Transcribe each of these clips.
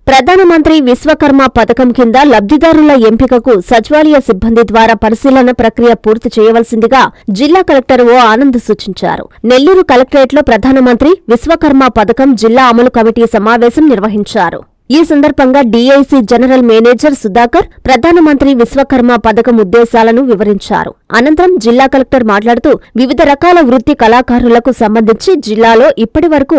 ప్రధానమంత్రి విశ్వకర్మ పథకం కింద లబ్ధిదారుల ఎంపికకు సచివాలయ సిబ్బంది ద్వారా పరిశీలన ప్రక్రియ పూర్తి చేయవలసిందిగా జిల్లా కలెక్టర్ ఓ ఆనంద్ సూచించారు. నెల్లూరు కలెక్టరేట్లో ప్రధానమంత్రి విశ్వకర్మ పథకం జిల్లా అమలు కమిటీ సమావేశం నిర్వహించారు. ఈ సందర్భంగా డీఐసీ జనరల్ మేనేజర్ సుధాకర్ ప్రధానమంత్రి విశ్వకర్మ పథకం ఉద్దేశాలను వివరించారు. అనంతరం జిల్లా కలెక్టర్ మాట్లాడుతూ వివిధ రకాల వృత్తి కళాకారులకు సంబంధించి జిల్లాలో ఇప్పటివరకు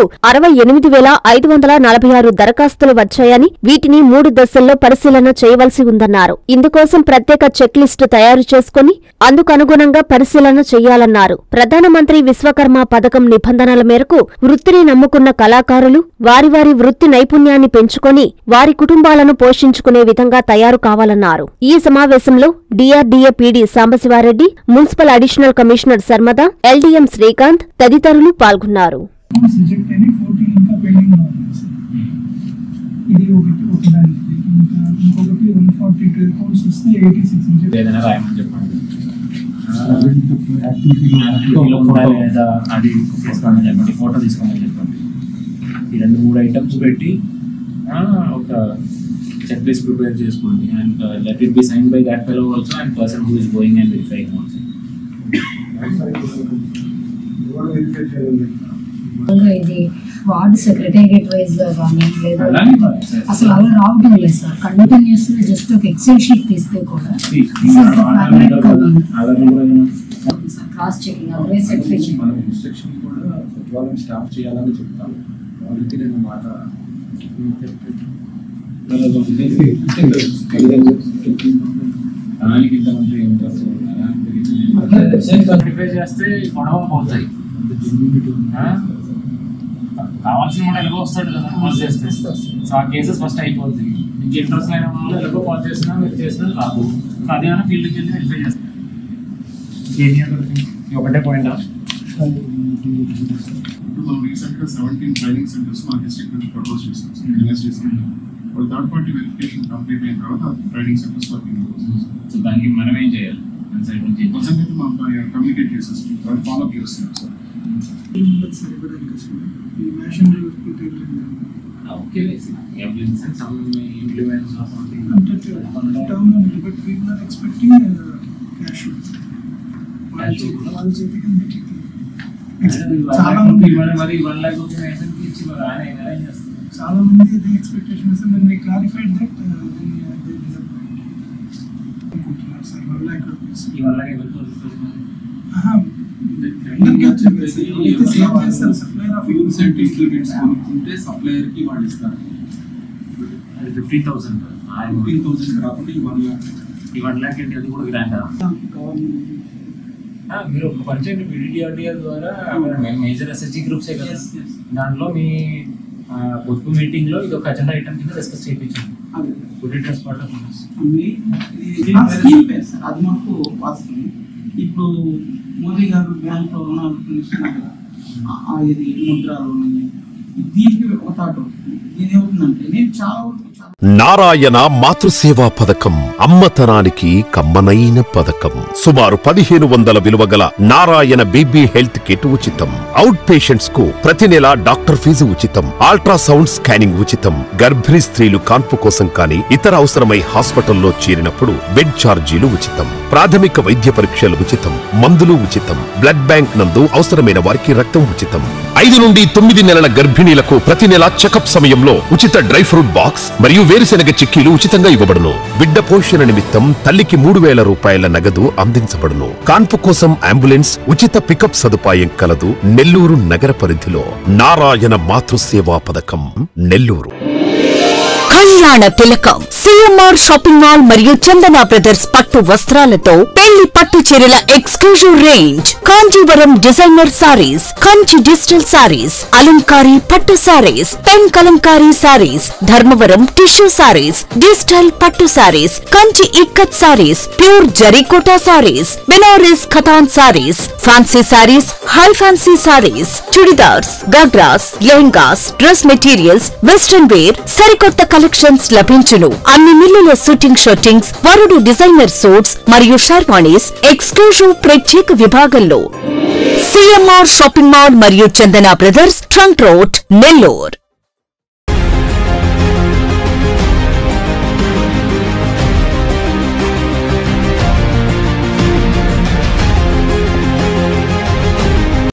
68,546 దరఖాస్తులు వచ్చాయని, వీటిని 3 దశల్లో పరిశీలన చేయవలసి ఉందన్నారు. ఇందుకోసం ప్రత్యేక చెక్ లిస్టు తయారు చేసుకుని అందుకనుగుణంగా పరిశీలన చేయాలన్నారు. ప్రధానమంత్రి విశ్వకర్మ పథకం నిబంధనల మేరకు వృత్తిని నమ్ముకున్న కళాకారులు వారి వృత్తి నైపుణ్యాన్ని పెంచుకొని వారి కుటుంబాలను పోషించుకునే విధంగా తయారు కావాలన్నారు. ఈ సమావేశంలో DRDA PD Sambasivareddy, municipal additional commissioner Sharmada, LDM Srikanth తదితరులు పాల్గొన్నారు. ఈ 2-3 ఐటమ్స్ పెట్టి ఒక చెక్ లిస్ట్ ప్రిపేర్ చేసుకోండి and let it be sign by that fellow also and person who is going and verifying also. ఇది వార్డ్ సెక్రటేరియట్ వైజ్ గా కానీ లేదా అసలు అలా రావడం లేదు సార్. కంటిన్యూస్ జస్ట్ ఒక ఎక్సెల్ షీట్ తీస్తే కూడా క్రాస్ చెకింగ్ అదర్వైజ్ సర్టిఫికేషన్ మనం ఇన్స్ట్రక్షన్ కూడా సచివాలయం స్టాఫ్ చేయాలని చెప్తాం. వాళ్ళకి నేను మాట చేస్తే గొడవ పోతాయి. కావాల్సిన కూడా ఎలాగో వస్తాడు కదా కాల్ చేస్తే, సో ఆ కేసెస్ ఫస్ట్ అయిపోతుంది. ఇంక ఇంట్రెస్ట్ అయిన వాళ్ళు ఎలాగో కాల్ చేసినా మీరు చేసినా రాదు. అదేమైనా ఫీల్డ్కి వెళ్ళి వెరిఫై చేస్తాం. ఒకటే పాయింట్ మనం రీసెంట్గా 17 ట్రైనింగ్ సెంటర్స్ మన డిస్ట్రిక్ట్ నుంచి ప్రపోజ్ చేస్తాం. ఇన్వెస్ట్ చేసాం. వాళ్ళు థర్డ్ పార్టీ వెరిఫికేషన్ కంప్లీట్ అయిన తర్వాత ట్రైనింగ్ సెంటర్స్ వర్కింగ్. సో దానికి మనం ఏం చేయాలి? ప్రజెంట్ అయితే మనం కమ్యూనికేట్ చేసేస్తాం. వాళ్ళు ఫాలోఅప్ చేస్తున్నాం సార్. ఓకే ఇంప్లిమెంట్స్ చాలా మంది ఇదే ఎక్స్పెక్టేషన్ ఇస్తే క్లారిఫైడ్ దట్ సార్ సప్లయర్ కి వాళ్ళు ఇస్తారు 15,000 కాకుండా 1 lakh ఏంటి? అది కూడా గ్రాండ్. మీరు ఒక పరిచయం పీడీఆర్డీఆర్ ద్వారా మేజర్ ఎస్ఎస్జీ గ్రూప్సే కదా, దాంట్లో మీ పొద్దు మీటింగ్ లో ఇది ఒక అజెండా ఐటమ్ కింద డిస్కస్ చేయించాను. అది మాకు వాస్తవం. ఇప్పుడు మోదీ గారు బ్యాంక్ లో ఇది ముద్రాలు దీనికి ఒక థాట్ అవుతుంది. ఇది ఏమవుతుందంటే నేను చాలా నారాయణ మాతృసేవా పథకం అమ్మతనానికి కమ్మనైన పథకం. సుమారు 1500 విలువ గల నారాయణ బేబీ హెల్త్ కిట్ ఉచితం. అవుట్ పేషెంట్స్ కు ప్రతి నెల డాక్టర్ ఫీజు ఉచితం. అల్ట్రాసౌండ్ స్కానింగ్ ఉచితం. గర్భిణీ స్త్రీలు కాన్పు కోసం కానీ ఇతర అవసరమై హాస్పిటల్లో చేరినప్పుడు బెడ్ ఛార్జీలు ఉచితం. ప్రాథమిక వైద్య పరీక్షలు ఉచితం. మందులు ఉచితం. బ్లడ్ బ్యాంక్ నందు అవసరమైన వారికి రక్తం ఉచితం. 5 నుండి 9 నెలల గర్భిణీలకు ప్రతి నెల చెకప్ సమయంలో ఉచిత డ్రై ఫ్రూట్ బాక్స్ మరియు వేరుశెనగ చిక్కీలు ఉచితంగా ఇవ్వబడును. బిడ్డ పోషణ నిమిత్తం తల్లికి 3,000 రూపాయల నగదు అందించబడును. కాన్పు కోసం అంబులెన్స్ ఉచిత పికప్ సదుపాయం కలదు. నెల్లూరు నగర పరిధిలో నారాయణ మాతృసేవా పథకం నెల్లూరు. కళ్యాణ తిలకం సిఎంఆర్ షాపింగ్ మాల్ మరియు చందన బ్రదర్స్ పట్టు వస్త్రాలతో పెళ్లి పట్టు చీరల exclusive range. Kanjeevaram designer saris, Kanchi digital saris, Alankari పట్టు saris, pen Kalamkari saris, Dharmavaram tissue saris, digital పట్టు saris, Kanchi ikkat saris, pure Zarikota saris, Banaras Katan saris, fancy saris, high fancy saris, churidars, ghagras, lehengas, dress materials, western wear, సరికొత్త కలెక్షన్స్ లభించును. అన్ని మిల్లుల షూటింగ్ షర్టింగ్స్, వరుడు డిజైనర్ సూట్స్ మరియు sherwanis exclusive ప్రత్యేక విభాగంలో. సిఎంఆర్ షాపింగ్ మాల్ మరియు Chandana brothers, trunk road, Nellore.